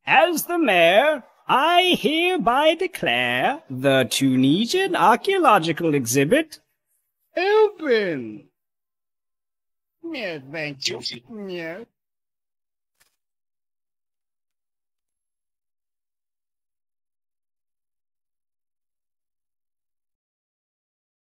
As the mayor, I hereby declare the Tunisian archaeological exhibit open. Yes, thank you. Yes.